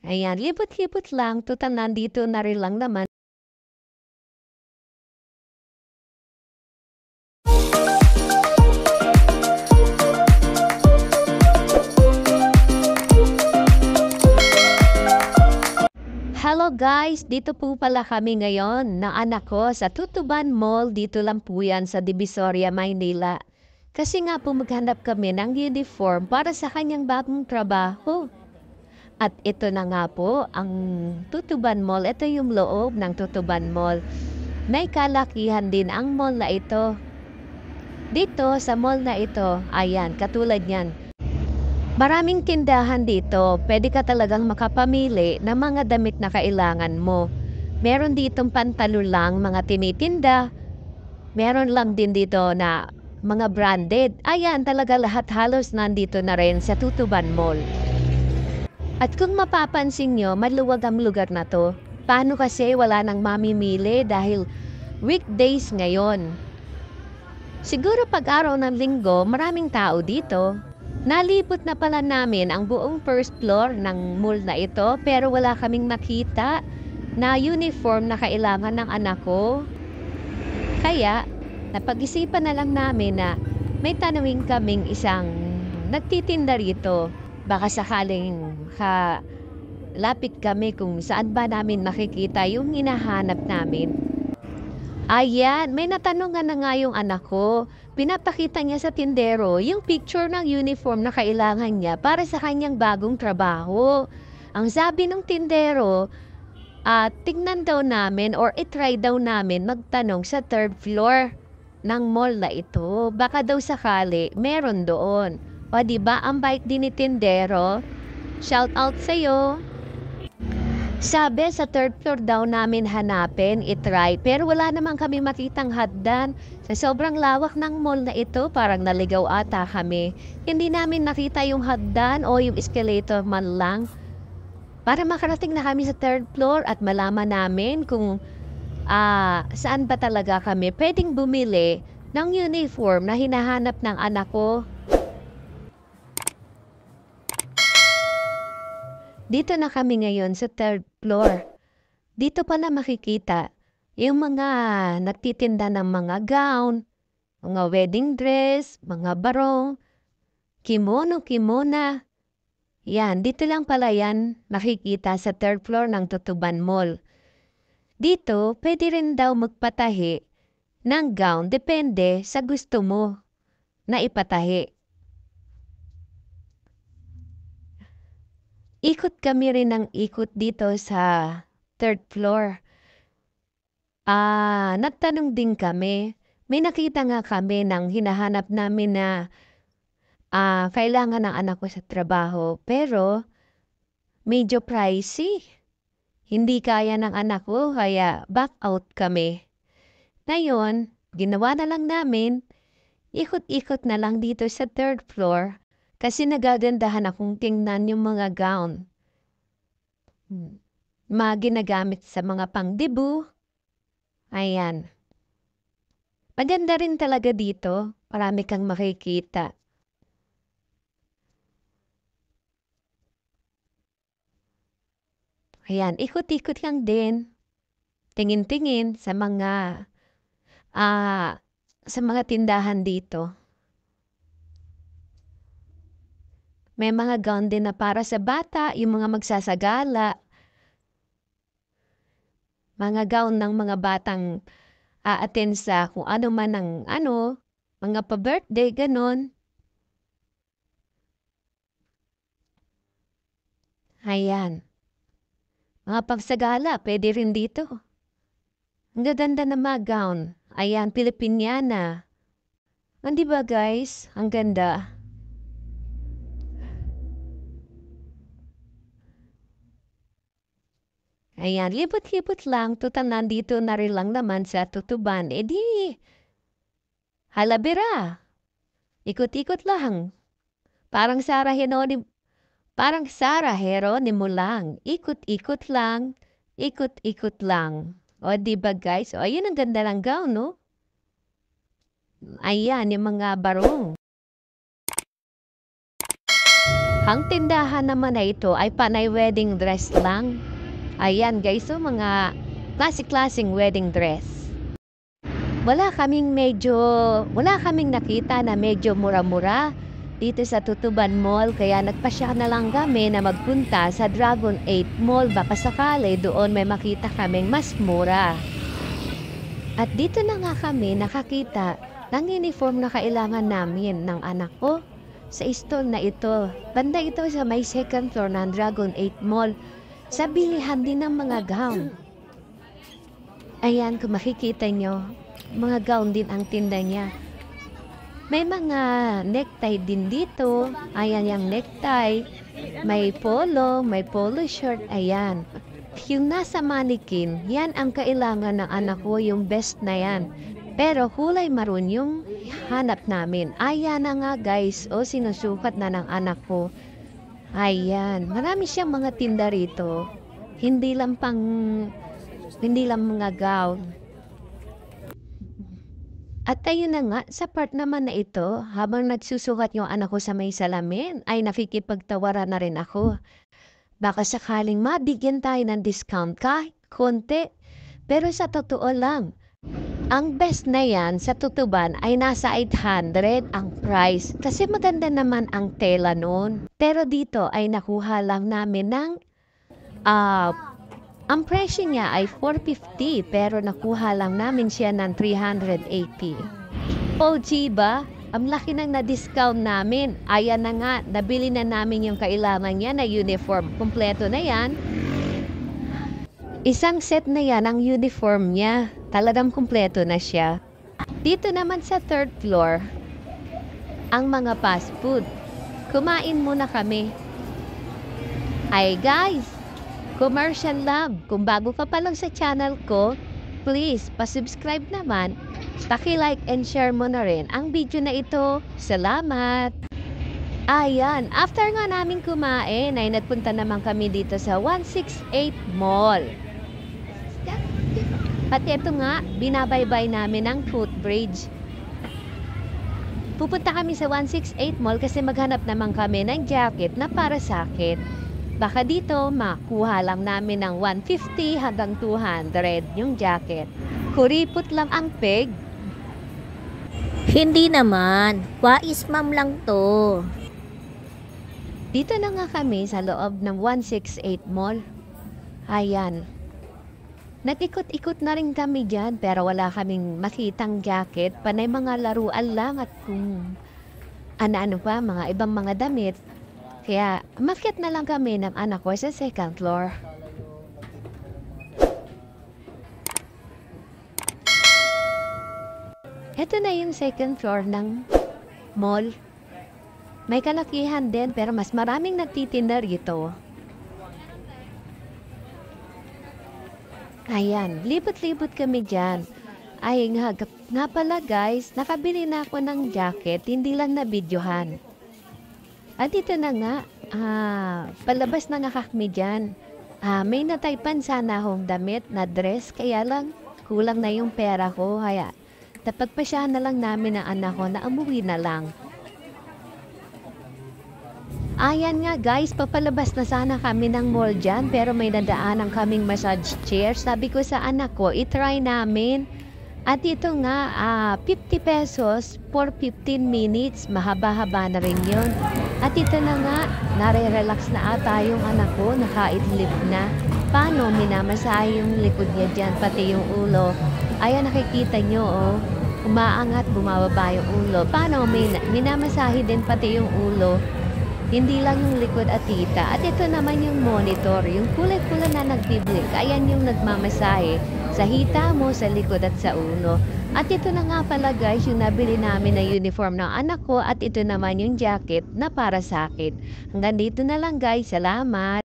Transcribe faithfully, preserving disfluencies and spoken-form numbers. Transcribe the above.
Ayan, libot-libot lang, tutal nandito na rin lang naman. Hello guys! Dito po pala kami ngayon ng anak ko sa Tutuban Mall. Dito lang po yan sa Divisoria, Maynila. Kasi nga po maghanap kami ng uniform para sa kanyang bagong trabaho. At ito na nga po ang Tutuban Mall. Ito yung loob ng Tutuban Mall. May kalakihan din ang mall na ito. Dito sa mall na ito, ayan, katulad yan. Maraming tindahan dito, pwede ka talagang makapamili ng mga damit na kailangan mo. Meron ditong pantalon lang, mga tinitinda. Meron lang din dito na mga branded. Ayan, talaga lahat halos nandito na rin sa Tutuban Mall. At kung mapapansin nyo, maluwag ang lugar na to. Paano kasi wala nang mamimili dahil weekdays ngayon? Siguro pag araw ng linggo, maraming tao dito. Nalibot na pala namin ang buong first floor ng mall na ito pero wala kaming nakita na uniform na kailangan ng anak ko. Kaya napag-isipan na lang namin na may tanawin kaming isang nagtitinda rito. Baka sakaling ha, lapit kami kung saan ba namin makikita yung hinahanap namin. Ayan, may natanungan na nga yung anak ko. Pinapakita niya sa tindero yung picture ng uniform na kailangan niya para sa kanyang bagong trabaho. Ang sabi ng tindero, uh, tingnan daw namin or itry daw namin magtanong sa third floor ng mall na ito. Baka daw sakali meron doon. O diba, ang bike din ni tindero? Shout out sa'yo! Sabi sa third floor daw namin hanapin, itry, pero wala naman kami makitang hagdan. Sa sobrang lawak ng mall na ito, parang naligaw ata kami. Hindi namin nakita yung hagdan o yung escalator man lang. Para makarating na kami sa third floor at malaman namin kung uh, saan ba talaga kami pwedeng bumili ng uniform na hinahanap ng anak ko. Dito na kami ngayon sa third floor. Dito pala makikita yung mga nagtitinda ng mga gown, mga wedding dress, mga barong, kimono, kimona. Yan, dito lang pala yan makikita sa third floor ng Tutuban Mall. Dito, pwede rin daw magpatahi ng gown, depende sa gusto mo na ipatahi. Ikot kami rin ng ikot dito sa third floor. Ah, nagtanong din kami. May nakita nga kami ng hinahanap namin na ah, kailangan ng anak ko sa trabaho. Pero, medyo pricey. Hindi kaya ng anak ko, kaya back out kami. Ngayon, ginawa na lang namin, ikot-ikot na lang dito sa third floor. Kasi nagagandahan akong tingnan yung mga gown. Mga ginagamit sa mga pang-debut. Ayan. Maganda rin talaga dito. Marami kang makikita. Ayan, ikot-ikot lang din. Tingin-tingin sa mga ah, sa mga tindahan dito. May mga gown din na para sa bata, yung mga magsasagala. Mga gown ng mga batang a-attend sa kung ano man ang ano, mga pa-birthday, ganon. Ayan. Mga pagsagala, pwede rin dito. Ang gaganda na mga gown. Ayan, Pilipiniana. Hindi ba guys? Ang ganda. Ayan, libot-libot lang. Tutal nandito na rin lang naman sa Tutuban. E di, halabira. Ikot-ikot lang. Parang Sarah Heronimo, parang Sarah Heronimo lang. Ikot-ikot lang. Ikot-ikot lang. O, diba guys? O, ayun ang ganda ng gown, no? Ayan, yung mga barong. Ang tindahan naman na ito ay panay wedding dress lang. Ayan guys, so mga classic-classing wedding dress. Wala kaming medyo, wala kaming nakita na medyo mura-mura dito sa Tutuban Mall, kaya nagpasya na lang kami na magpunta sa Dragon eight Mall, baka sakali doon may makita kaming mas mura. At dito na nga kami nakakita ng uniform na kailangan namin ng anak ko sa store na ito. Banda ito sa may second floor ng Dragon eight Mall. Sa bilihan din ng mga gown. Ayan, kung makikita nyo, mga gown din ang tinda niya. May mga necktie din dito. Ayan yung necktie. May polo, may polo shirt. Ayan. Yung nasa mannequin, yan ang kailangan ng anak ko, yung best na yan. Pero kulay maroon yung hanap namin. Ayan na nga guys, o sinusukat na ng anak ko. Ayan, marami siyang mga tinda rito. Hindi lang pang, hindi lang mga gown. At ayun na nga, sa part naman na ito, habang nagsusukat yung anak ko sa may salamin, ay nakikipagtawaran na rin ako. Baka sakaling mabigyan tayo ng discount kahit konti. Pero sa totoo lang, ang best na yan sa Tutuban ay nasa eight hundred ang price. Kasi maganda naman ang tela noon. Pero dito ay nakuha lang namin ng, uh, ang presyo niya ay four fifty pero nakuha lang namin siya ng three eighty. O ba? Ang laki nang na-discount namin. Ayan na nga, nabili na namin yung kailangan niya na uniform. Kompleto na yan. Isang set na yan ang uniform niya. Talagang kompleto na siya. Dito naman sa third floor, ang mga fast food. Kumain muna kami. Ay guys, commercial lab. Kung bago ka pa lang sa channel ko, please, pasubscribe naman. Paki-like and share mo na rin ang video na ito. Salamat! Ayan, after nga namin kumain, ay nagpunta naman kami dito sa one sixty-eight Mall. At ito nga, binabaybay namin ang footbridge. Pupunta kami sa one sixty-eight Mall kasi maghanap naman kami ng jacket na para sa akin. Baka dito, makuha lang namin ng one fifty hanggang two hundred yung jacket. Kuripot lang ang peg. Hindi naman. Wais ma'am lang to. Dito na nga kami sa loob ng one sixty-eight Mall. Ayan. Nag-ikot-ikot na rin kami dyan pero wala kaming makitang jacket. Panay mga laruan lang at kung ano-ano pa, mga ibang mga damit. Kaya mafiat na lang kami ng anak ko sa second floor. Ito na yung second floor ng mall. May kalakihan din pero mas maraming nagtitinda rito. Ayan, libot-libot kami dyan. Ay nga, nga pala guys, nakabili na ako ng jacket, hindi lang na videohan. At ito na nga, ah, palabas na nga kami dyan. Ah, may nataypan sana akong damit na dress, kaya lang kulang na yung pera ko. Kaya napagpasyahan na lang namin ang anak ko na umuwi na lang. Ayan nga guys, papalabas na sana kami ng mall dyan pero may nadaanan kaming massage chair. Sabi ko sa anak ko, itry namin. At ito nga, ah, fifty pesos for fifteen minutes. Mahaba-haba na rin yun. At ito na nga, nare-relax na ata yung anak ko, naka-idlip na. Paano minamasahe yung likod niya dyan, pati yung ulo. Ayan, nakikita nyo oh. Umaangat, bumababa yung ulo. Paano min minamasahe din pati yung ulo. Hindi lang yung likod at hita. At ito naman yung monitor, yung kulay-kulay na nagbiblik. Ayan yung nagmamasahe sa hita mo, sa likod at sa ulo. At ito na nga pala guys, yung nabili namin na uniform ng anak ko. At ito naman yung jacket na para sa akin. Hanggang dito na lang guys. Salamat!